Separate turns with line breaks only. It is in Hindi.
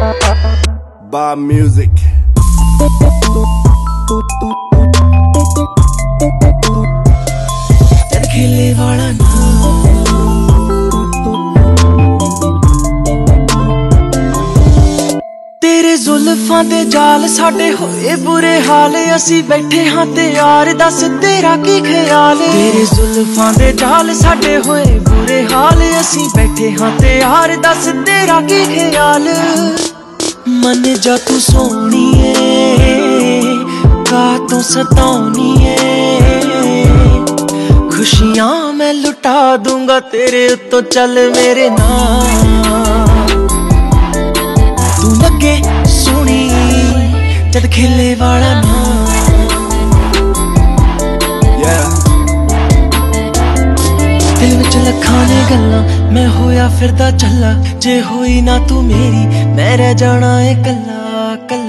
By music.
अखिले वाला ना तेरे जुल्फां दे जाल साडे होए बुरे हाल असी बैठे हाँ ते यार दस तेरा की ख्याल। तेरे जुल्फां दे जाल साडे होए बुरे हाल असी बैठे हाँ ते यार दस तेरा की ख्याल। मन जा तू सोनिए का तू सताउनिए खुशियां मैं लुटा दूंगा तेरे उत्तों चल मेरे नाल। तू लगे सोनी जद खिले वाला ना दिल विच लखां ने गल्लां मैं होया फिरदा चला जे होई ना तू मेरी मैं रह जाना है कल्ला कल्ला।